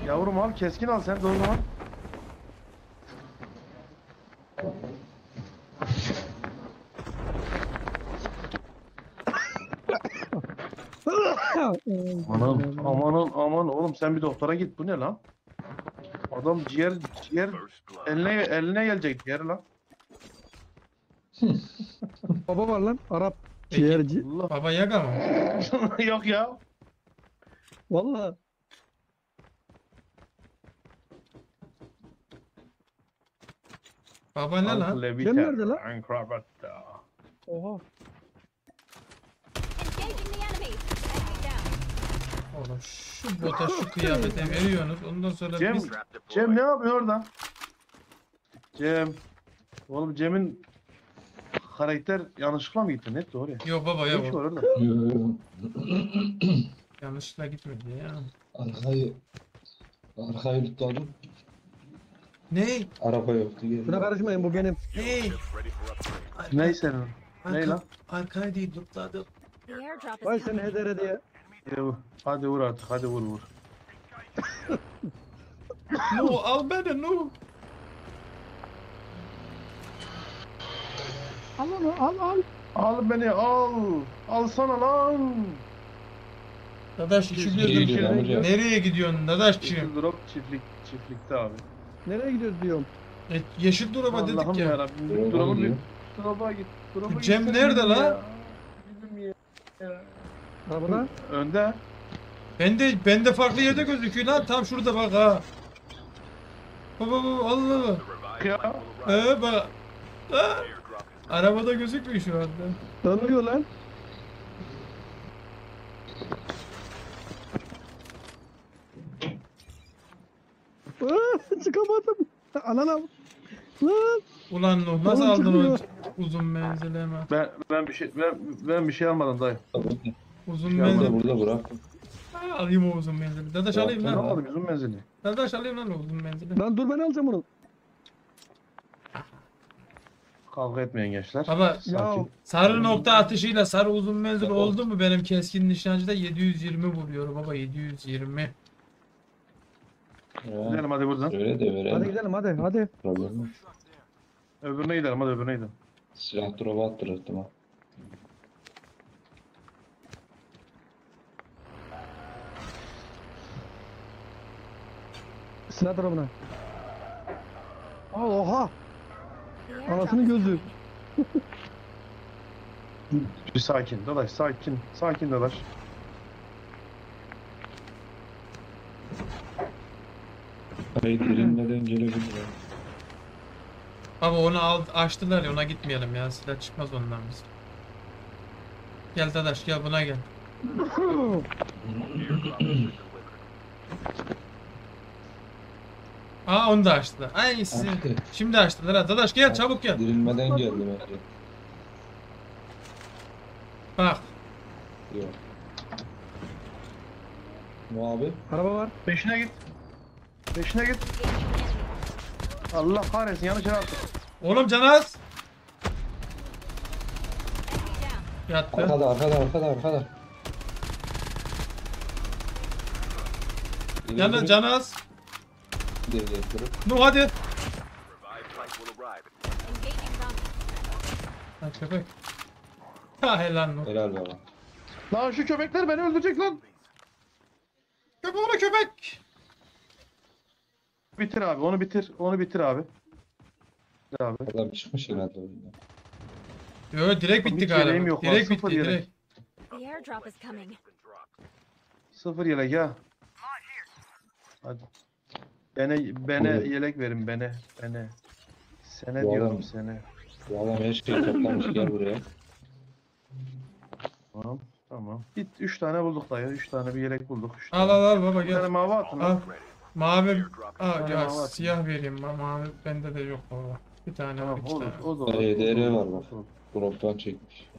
Yavrum al, keskin al sen de o zaman. Aman aman aman oğlum sen bir doktora git, bu ne lan? Adam ciğer eline gelecek ciğer lan. Baba var lan. Arap Peki. ciğerci. Allah. Baba Yaga mı? Yok ya. Vallahi. Baba ne lan? Anklevita, Cem nerede lan? Ankrabata. Oha. Engaging the enemy. Enemy down. Oğlum şu bota şu kıyafete veriyorsunuz. Ondan sonra Cem, biz... Cem ne yapıyor orada? Cem. Oğlum Cem'in karakter yanlışlıkla mı gitti? Net doğru ya. Yok baba Ne yok. iş var orada? Yanlışlıkla gitmedi ya. Arkayı tutladım. Ne? Araba yoktu Buna geri. karışmayın, bu benim. Ne? Neyse. Ne lan? Arkayı değil lootladım. The airdrop Vay is seni coming. hedere diye. Hadi vur artık, hadi vur. No al beni no. Al onu, al. Al beni al. Alsana lan. Dadaşçım İyi diyor amca. nereye gidiyorsun Dadaşçım? Yeşil drop çiftlikte abi. Nereye gidiyoruz diyorum. Yeşil duruma dedik Allah'ım ya. yarabbim. Drop'a Drop'a gidiyor. git. Drop'a git. Drop'a Cem gitsene nerede ya. lan? Bizim ya. Arabada. Önde. Bende farklı yerde gözüküyor lan. Tam şurada bak ha. Baba Allah. Ya. Bak. Ha. Arabada gözükmüyor şu anda. Dönüyor lan. Çıkamadım. Anana. Lan. Ulan Nuh nasıl Oğlum aldın o çıkmıyor. uzun menzili hemen? Ben bir şey almadım dayı. Uzun Ya menzil. Burada bırak. Ha, alayım o uzun menzili. Dadaş Ya, alayım Ben lan. tamam. almadım uzun menzili. Dadaş alayım lan o uzun menzili. Lan dur, ben alacağım onu. Kavga etmeyin gençler. Baba Sakin. sarı nokta atışıyla sarı uzun menzil oldu mu benim keskin nişancıda 720 vuruyor baba 720. Ya, Gidelim hadi buradan. öyle de Hadi verelim. gidelim, hadi. Problem yok. Öbürüne gidelim, hadi öbürüne gidelim. Silah drop'a attırırdım ha. Silah tarafına. Aa, oha. The airdrop Anasının is gözü. coming. Bir sakin dadaş, sakin. Sakin dadaş. Hayır dirilmeden gelebilir. Baba onu açtılar ya ona gitmeyelim ya silah çıkmaz ondan biz. Gel Dadaş gel buna gel. Aa onu da açtılar. Ay sizin. Açtı. Şimdi açtılar ha. Dadaş gel çabuk gel. Dirilmeden geldi bence. Bak. Yok. Bu abi. Araba var. Peşine git. Peşine git. Allah kahretsin, yanlış yere attım. Oğlum Canaz. Enemy down. Yattı. Arkada. Yanın Canaz. Geri getirir. Nuh hadi. Engaging zombies. Ha köpek. Ha helal Nuh. Helal baba. Lan şu köpekler beni öldürecek lan. Köpek oğlu köpek. Bitir abi, onu bitir. Onu bitir abi. Bitir abi. Adam çıkmış herhalde oyundan. Yo direkt bitti Hiç yeleğim galiba. yok lan, Direkt sıfır bitti yelek. direkt. The airdrop is coming. Sıfır yelek ya. Hadi. Bana yelek verin, bana. Sene Bu diyorum adam- sene. Bu adam her şeyi toplamış gel buraya. Tamam. Git 3 tane bulduk dayı. 3 tane bir yelek bulduk. Üç Al tane. al baba Bir tane gel. mavi atın. Al. Al. Mavi. Aa tane ya mavi siyah vereyim. Mavi bende de yok baba. Bir tane var Tamam, iki olur. tane. O da olur. HDR o da var olur, bak. o da olur. Drop'tan çekmiş.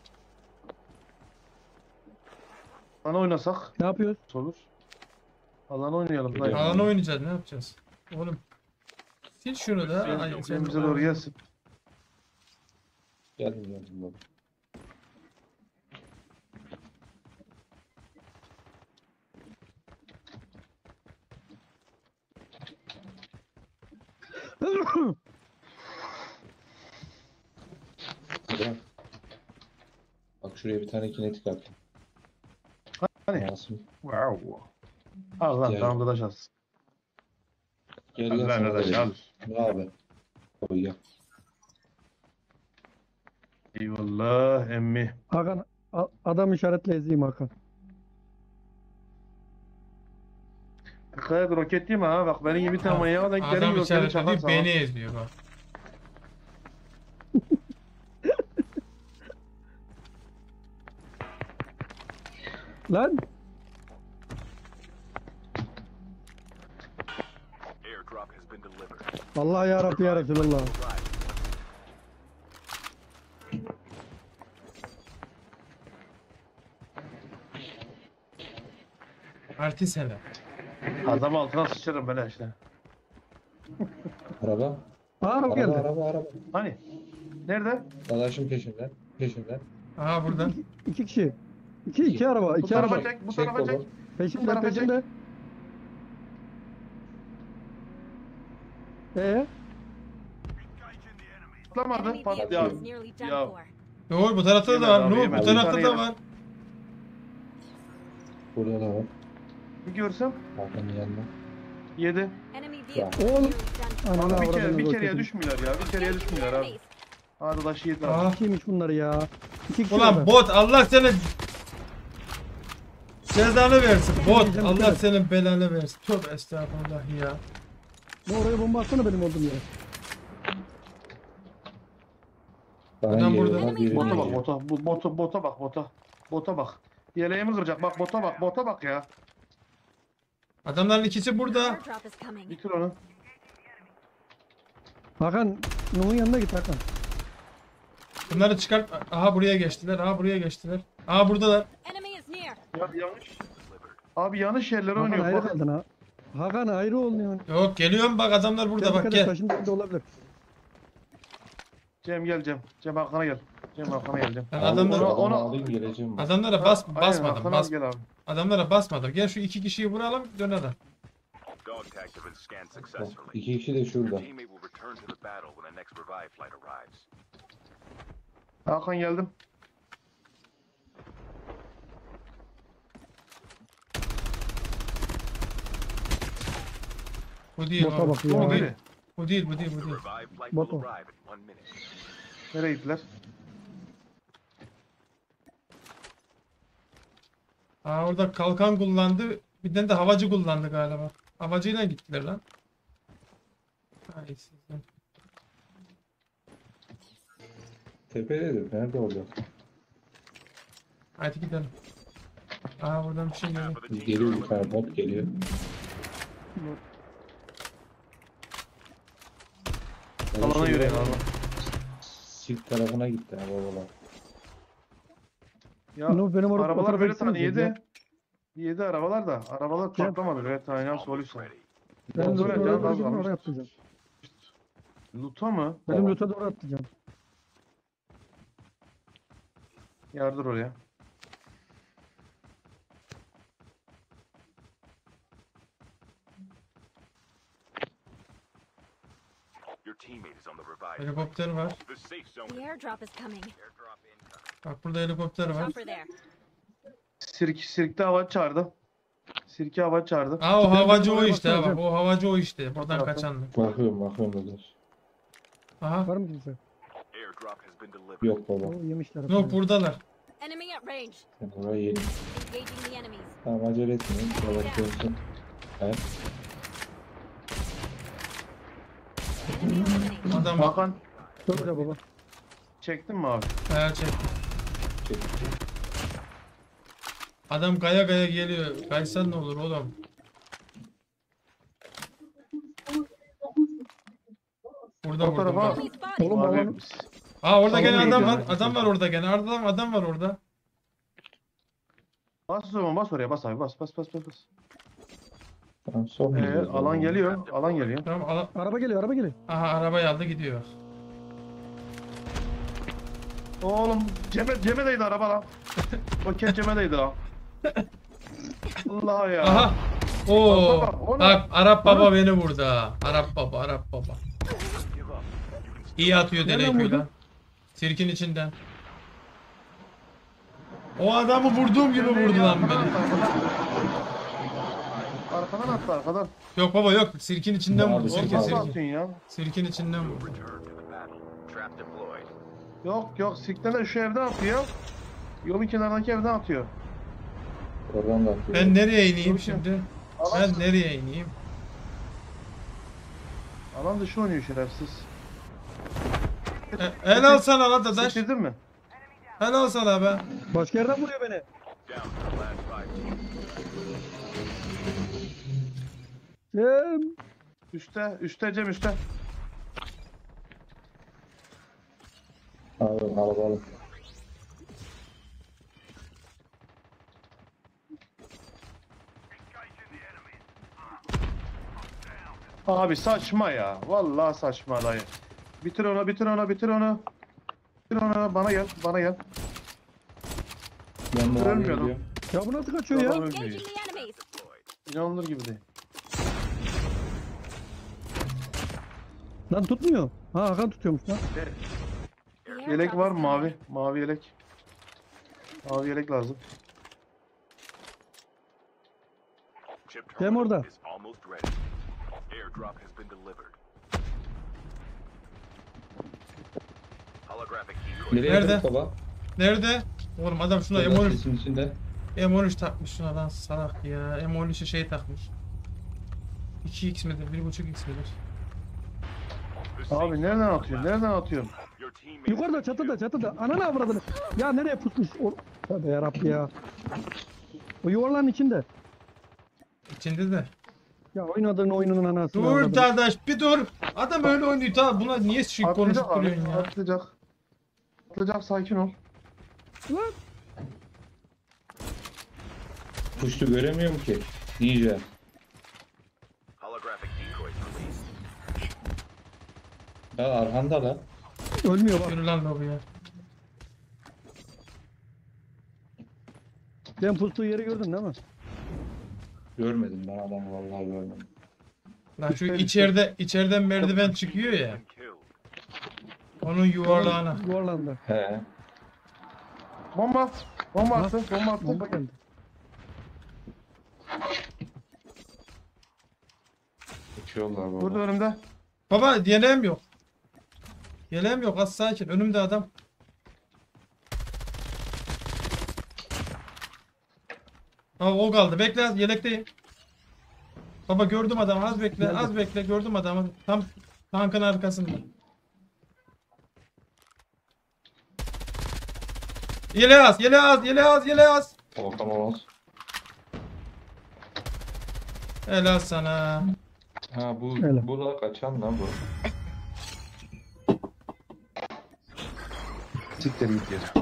Bana oynasak Ne yapıyoruz? olur. Alan oynayalım dayı. Alan Alanı oynayacağız ne yapacağız? Oğlum. Sil şunu da. Ay, Sen bize doğru gelsin. Geldim baba. Bırak. Bak şuraya bir tane kinetik attım. Hani? Masum. Wow. Al lan Gel. tamam da şans. Gel Al gel lan sana da arkadaş al. vereyim. Ne abi? Abi gel. Eyvallah emmi. Hakan adam işaretle ezeyim Hakan. Dikkat et roket yeme ha bak benim gibi bir tane manyağa denk gelir Adam roketi içeride çakar değil sana. beni eziyor bak. Lan Airdrop has been delivered. Allah ya Rabbi ya Resulallah. Artist hele. Adam altına sıçarım böyle işte. Araba. Araba Araba geldi. araba. Hani? Nerede? Dadaşım peşimden. Peşimden. Aha burada. İki kişi. İki araba. Bu İki tarafa araba. çek, bu Çek tarafa baba. çek. Peşimde tarafa çek. peşimde. Patlamadı. Enemy Pat vehicle ya. is nearly done Ya. for. Doğru bu tarafta da Yemedi var. abi, Nur bu yemedi. tarafta Bir da tane var. Burada da var. Bir görsem. Hakan'ın yanında. 7. Enemy vehicle is Oğlum. nearly done for. Ananı Bir kere avradını bir kereye roketim. düşmüyorlar ya. Bir kereye Engaging the düşmüyorlar abi. enemies. Hadi da şehit Aa. var. Kimmiş bunlar ya? İki kişi Ulan orada. bot Allah seni cezanı versin. Bot Diyeceğim, Allah evet. senin belanı versin. Tövbe estağfurullah ya. Ne oraya bomba atsana benim olduğum yere. Bana Adam geliyorlar, burada. biri Bota bak geliyor. bota. Bota bak bota. Bota bak. Yeleğimi kıracak. Bak bota bak. Bota bak ya. Adamların ikisi burada. Airdrop is coming. Bitir onu. Hakan Nuh'un yanına git Hakan. Bunları çıkart. Aha buraya geçtiler. Aha buraya geçtiler. Aha buradalar. Enemy is near. Ya yanlış. Abi yanlış yerlere Hakan oynuyor. ayrı Bak. kaldın ha. Hakan ayrı oluyor. Yok geliyorum bak adamlar burada bak gel. Taşın da olabilir. Cem gel Cem. Cem Hakan'a gel. Cem Hakan'a gel Cem. Ben Abi, adamlara, Ona- adamı alayım geleceğim. bak. adamlara Aynen, basmadım. Hakan'a Bas, gel abi. adamlara basmadım. Gel şu iki kişiyi vuralım dönelim. Dog tags have been scanned Bak, successfully. İki kişi de Your şurada. teammate will return to the battle when the next revive flight arrives. Hakan geldim. Bu değil. Bota o. bak ya. Bu değil. Nereye? Bu değil, bu değil, bu The değil. revive flight Bottom. will arrive in 1 minute. Nereye gittiler? Aa orada kalkan kullandı. Bir tane de havacı kullandı galiba. Havacıyla gittiler lan. Ay sizden. Tepededir. Nerede oluyor? Hadi gidelim. Aa buradan bir şey geliyor. For the team Geliyor bir tane bot geliyor. Alana yürüyün abi. Sik tarafına gitti ha babalar. Ya Nuh benim orada arabalar fotoğraf böyle çeksene tane diyor ya. 7 arabalar da arabalar Cem. patlamadı böyle tane almost soluysa. ready. Benim Kontrol loot'a et, doğru canım, atlayacağım, az oraya kalmış. atlayacağım. Luta mı? Benim Tamam. loot'a doğru atlayacağım. Yardır oraya. Your teammate is on the revive flight. Helikopter var. The safe zone. The airdrop is coming. Airdrop incoming. Bak burada helikopter var. Chopper there. Sirkte hava çağırdı. Sirke hava çağırdı. Aa o havacı o oraya işte ha baksana bak. O havacı o işte. Buradan Bakın. kaçanlı. Bakıyorum nedir. Aha. Var mı kimse? Airdrop has been delivered. Yok baba. Oo yemişler. Yok buradalar. Enemy at range. Ben orayı yedim. Engaging the enemies. Tamam acele etmeyin. Yavaş dönsün. Evet. Enemy eliminated. Adam bak. Hakan Çok güzel baba. çektin mi abi? Kaya çek. Çek. Adam kaya kaya geliyor. Kaysan ne olur oğlum. Burada O tarafa- burada. Enemy spotted. Oğlum Abi alanı. Aa orada gene Salon adam yok var. ya. Adam var orada gene. Adam var orada. bas o zaman bas oraya bas abi bas. Tamam son gidiyoruz Alan baba. geliyor. Alan geliyor. Tamam Araba geliyor, araba geliyor. aha arabayı aldı gidiyor. Oğlum Cem'edeydi araba lan. Roket Cem'edeydi ha. Allah ya. Aha. Oo. Bak, o ne? Bak Arap baba beni vurdu ha. Arap baba. İyi atıyor Nereden Delekuyla. vurdun? Sirkin içinden. O adamı vurduğum gibi vurdu lan beni. Arkadan attı arkadan. Yok baba yok. Sirkin içinden Abi, vurdu. Oğlum Sirkin nasıl sirkin. atıyorsun ya? Sirkin içinden vurdu. Return to the battle. Trap deployed. Yok sikten de şu evden atıyor. Yolun kenarındaki evden atıyor. Oradan da atıyor. Ben nereye ineyim Yok ya. şimdi? Alan, Ben nereye ineyim? alan dışı oynuyor şerefsiz. Helal sana lan dadaş. Setirdin mi? Helal sana be. Başka yerden vuruyor beni. Down to the last 5 teams. Cem. Üste Cem üste. Abi araba alın. Abi saçma ya. Vallahi saçma dayı. Bitir onu. Bitir onu. Bana gel. Ben de abi Ölmüyorum. gidiyorum. Ya bu nasıl kaçıyor ya? Adam Engaging ölmüyor. the enemies. İnanılır gibi değil. Lan tutmuyor. Ha Hakan tutuyormuş lan. The Yelek airdrop var is mı coming. mavi? Mavi yelek. Mavi yelek lazım. Chip Cem terminal orada. is almost ready. Airdrop has been delivered. Holographic decoy. Nereye Nerede? gidiyorsun baba? Nerede? Oğlum adam şuna Buradan M13 sesin içinde. M13 takmış şuna lan salak ya. M13'e şey takmış. 2x midir? 1.5x midir? The safe Abi nereden atıyorsun? Nereden atıyorsun? Your teammates Yukarıda çatıda. Ananı avradını. Ya nereye pusmuş? Tövbe yarabbi ya. O yuvarlağın içinde. İçinde de. Ya oynadığın oyunun anasını Dur avradını. dadaş bir dur. Adam öyle oynuyor tamam. Buna niye şey konuşup Atlayacak abi. duruyorsun ya? Atlayacak. Atlayacak sakin ol. Lan. Kuştu göremiyorum ki. Ninja. holographic decoys released. Ya arkanda da. Ölmüyor bak. Yürü lan lobi ya. Sen pustuğu yeri gördün değil mi? Görmedim ben adamı vallahi görmedim. Lan şu Üstte, içeriden merdiven çıkıyor ya. Been killed. Onun yuvarlağına. Yuvarlandı. He. Bomba. Bomba attı. Bomba attı. Bomba geldi. Uçuyorlar baba. Burada önümde. Baba yeleğim yok. Yeleğim yok az sakin. Önümde adam. Ha o kaldı. Bekle az yelekteyim. Baba gördüm adamı az bekle Nerede? az bekle gördüm adamı. Tam tankın arkasında. Yeleğe az. Volkan olmaz. Helal sana. Ha bu Öyle. bu da kaçan lan bu. Siktir git ya.